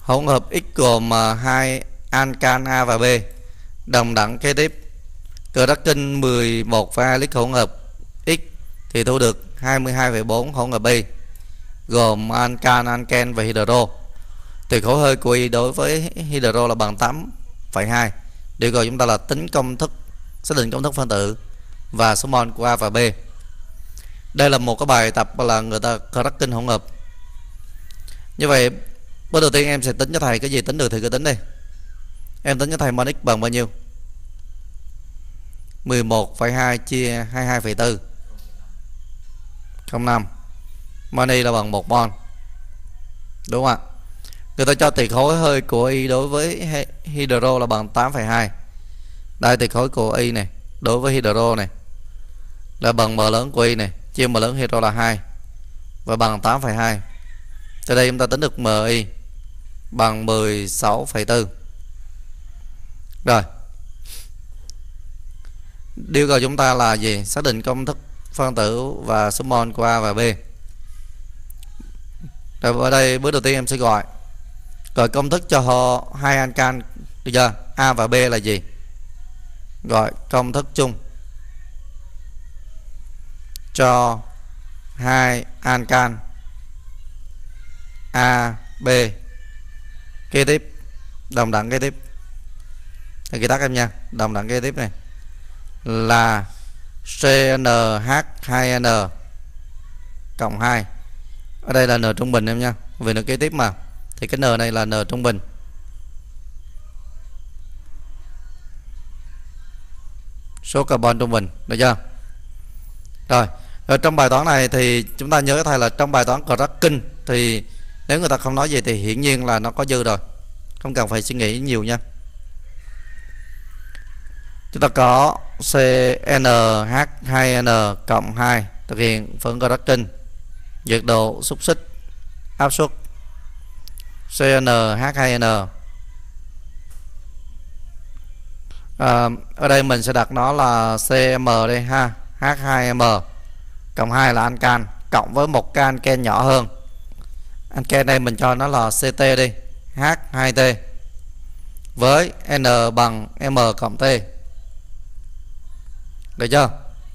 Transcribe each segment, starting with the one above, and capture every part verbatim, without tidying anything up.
Hỗn hợp X gồm hai alcan A và B đồng đẳng kế tiếp. Kraken mười một phẩy hai lít hỗn hợp X thì thu được hai mươi hai phẩy bốn hỗn hợp Y gồm alcan, alken và hydro. Thì khối hơi của Y đối với hydro là bằng tám phẩy hai. Điều rồi chúng ta là tính công thức, xác định công thức phân tử và số mol của A và B. Đây là một cái bài tập là người ta Kraken hỗn hợp. Như vậy bước đầu tiên em sẽ tính cho thầy cái gì tính được thì cứ tính đi. Em tính cho thầy mol X bằng bao nhiêu? mười một phẩy hai chia hai mươi hai phẩy bốn, không năm. Mol Y là bằng một mol. Đúng không ạ? Người ta cho tỷ khối hơi của Y đối với hydro là bằng tám phẩy hai. Đây tỷ khối của Y này đối với hydro này là bằng m lớn của Y này chia m lớn hydro là hai và bằng tám phẩy hai. Từ đây chúng ta tính được mi bằng mười sáu phẩy bốn. Rồi. Điều cầu chúng ta là gì? Xác định công thức phân tử và số mol của A và B. Rồi ở đây bước đầu tiên em sẽ gọi gọi công thức cho họ hai alcan được chưa? A và B là gì? Gọi công thức chung cho hai alcan A, B kế tiếp đồng đẳng kế tiếp. Thì ghi tắt em nha, đồng đẳng kế tiếp này là xê en hát hai en cộng hai. Ở đây là n trung bình em nha, vì n kế tiếp mà thì cái n này là n trung bình. Số carbon trung bình, được chưa? Rồi, ở trong bài toán này thì chúng ta nhớ thầy là trong bài toán Kraken thì nếu người ta không nói gì thì hiển nhiên là nó có dư rồi, không cần phải suy nghĩ nhiều nha. Chúng ta có xê en hát hai en cộng hai thực hiện phân Kraken, nhiệt độ xúc xích, áp suất. xê en hát hai en à, ở đây mình sẽ đặt nó là xê em đây ha, hát hai em cộng hai là alcan cộng với một cái alken nhỏ hơn. Alken đây mình cho nó là xê tê đi, hát hai tê với N bằng M cộng T. Được chưa?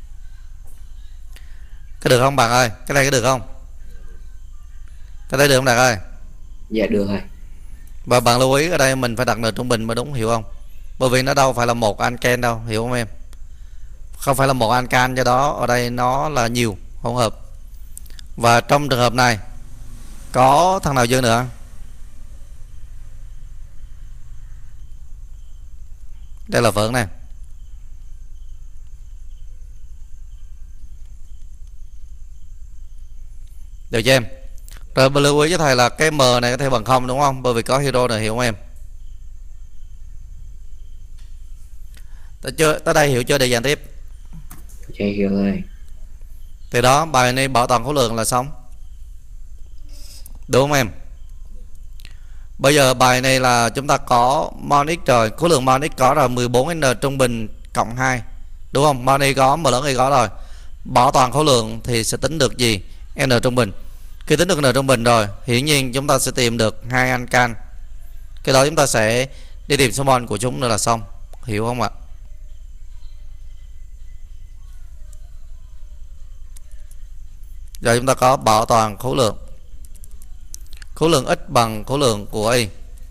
Cái được không bạn ơi? Cái này có được không? Cái đây được không Đạt ơi? Dạ được rồi. Và bạn lưu ý ở đây mình phải đặt n trung bình mới đúng, hiểu không? Bởi vì nó đâu phải là một alken đâu, hiểu không em? Không phải là một alkan, do đó ở đây nó là nhiều hỗn hợp. Và trong trường hợp này có thằng nào dư nữa? Đây là vợn nè. Được chưa em? Rồi lưu ý cho thầy là cái m này có thể bằng không đúng không? Bởi vì có hydro này, hiểu không em? Tới chưa? Tới đây hiểu chưa? Để dàn tiếp. Dạ hiểu rồi. Từ đó bài này bảo toàn khối lượng là xong. Đúng không em? Bây giờ bài này là chúng ta có mol X rồi, khối lượng mol X có là mười bốn N trung bình cộng hai. Đúng không? Mol Y có, M lớn Y có rồi. Bảo toàn khối lượng thì sẽ tính được gì? N trung bình. Khi tính được N trung bình rồi, hiển nhiên chúng ta sẽ tìm được hai alcan. Cái đó chúng ta sẽ đi tìm số mol của chúng nữa là xong. Hiểu không ạ? Giờ chúng ta có bảo toàn khối lượng. Khối lượng X bằng khối lượng của Y.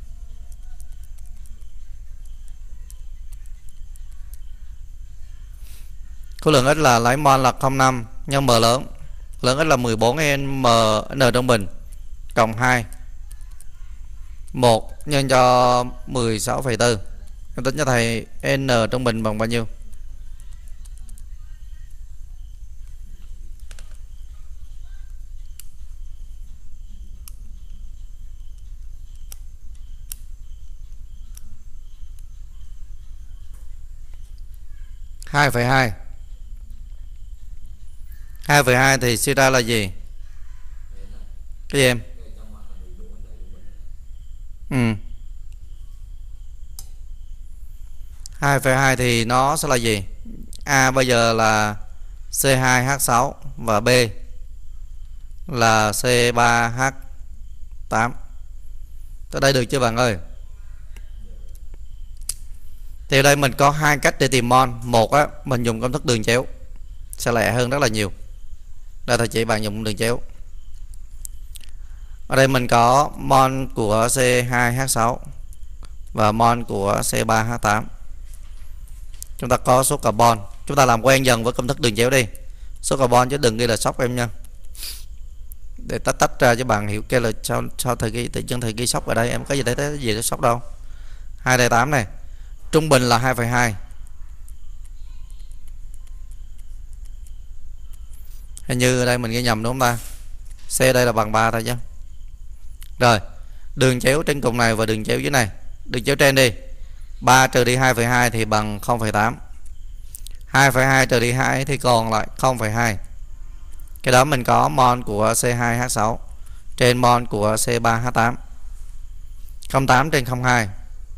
Khối lượng X là lấy mol là không phẩy năm nhân M lớn. Lớn X là mười bốn M N trung bình cộng hai. một nhân cho mười sáu phẩy bốn. Em tính cho thầy N trung bình bằng bao nhiêu? hai phẩy hai. hai phẩy hai thì suy ra là gì? Cái gì em? Ừ. hai phẩy hai thì nó sẽ là gì? A bây giờ là xê hai H sáu và B là xê ba H tám. Tới đây được chưa bạn ơi? Thì ở đây mình có hai cách để tìm mol. Một á, mình dùng công thức đường chéo sẽ lẹ hơn rất là nhiều. Đây thầy chỉ bạn dùng đường chéo. Ở đây mình có mol của C hai H sáu và mol của C ba H tám. Chúng ta có số carbon. Chúng ta làm quen dần với công thức đường chéo đi. Số carbon chứ đừng ghi là sốc em nha. Để tách tách ra cho bạn hiểu cái là sao sao thầy ghi tự nhiên thầy ghi sốc ở đây, em có gì đấy cái gì để sốc đâu. hai đây tám này. Trung bình là hai phẩy hai. Hình như ở đây mình ghi nhầm đúng không ta? C đây là bằng ba thôi chứ. Rồi, đường chéo trên cùng này và đường chéo dưới này. Đường chéo trên đi. ba trừ đi hai phẩy hai thì bằng không phẩy tám. hai phẩy hai trừ đi hai thì còn lại không phẩy hai. Cái đó mình có mol của C hai H sáu trên mol của C ba H tám. không phẩy tám trên không phẩy hai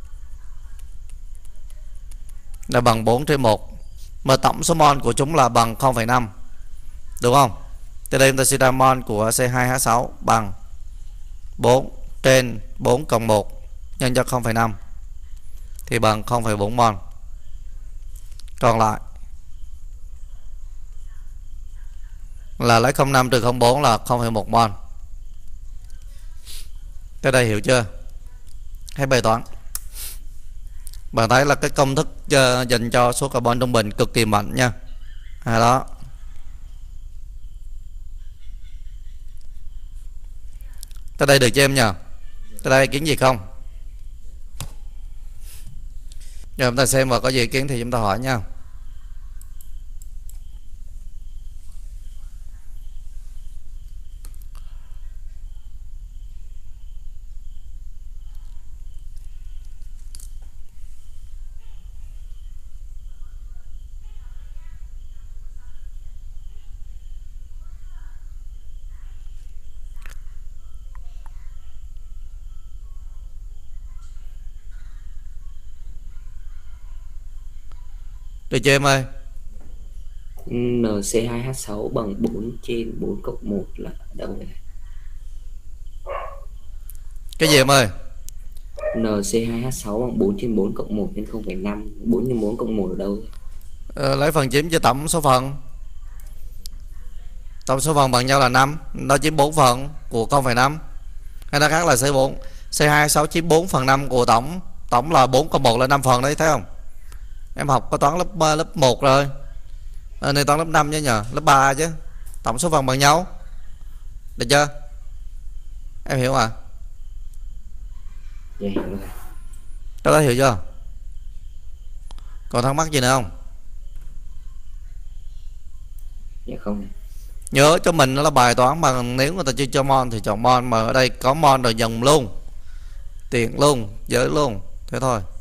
là bằng bốn trên một. Mà tổng số mol của chúng là bằng không phẩy năm. Đúng không? Từ đây chúng ta sẽ ra mol của C hai H sáu bằng bốn trên bốn cộng một nhân cho không phẩy năm thì bằng không phẩy bốn mol. Còn lại là lấy không phẩy năm trừ không phẩy bốn là không phẩy một mol. Tới đây hiểu chưa? Hay bài toán. Bạn thấy là cái công thức uh, dành cho số carbon trung bình cực kỳ mạnh nha. À đó. Tới đây được cho em nhờ. Tới đây kiến gì không? Giờ chúng ta xem và có gì ý kiến thì chúng ta hỏi nha. Được chưa em ơi? N C hai H sáu bằng bốn trên bốn cộng một là ở đâu vậy? Cái gì em ơi? N C hai H sáu bằng bốn trên bốn cộng một nhân không phẩy năm. bốn nhân bốn cộng một ở đâu? Ờ, lấy phần chiếm cho tổng số phần. Tổng số phần bằng nhau là năm. Nó chiếm bốn phần của không phẩy năm. Hay nó khác là C bốn. C hai H sáu chiếm bốn phần năm của tổng. Tổng là bốn cộng một là năm phần đấy, thấy không? Em học có toán lớp lớp một rồi. À, này toán lớp năm chứ nhờ, lớp ba chứ. Tổng số phần bằng nhau. Được chưa? Em hiểu à? Dạ hiểu rồi. Cái đó hiểu chưa? Còn thắc mắc gì nữa không? Dạ không. Nhớ cho mình nó là bài toán mà nếu người ta chưa cho mol thì chọn mol, mà ở đây có mol rồi dần luôn. Tiện luôn, giới luôn. Thế thôi.